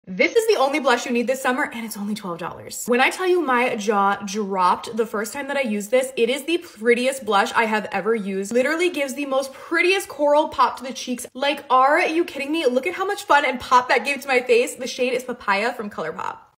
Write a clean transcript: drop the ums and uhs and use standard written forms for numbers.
This is the only blush you need this summer, and it's only $12. When I tell you my jaw dropped the first time that I used this, it is the prettiest blush I have ever used. Literally gives the most prettiest coral pop to the cheeks. Like, are you kidding me? Look at how much fun and pop that gave to my face. The shade is Papaya from ColourPop.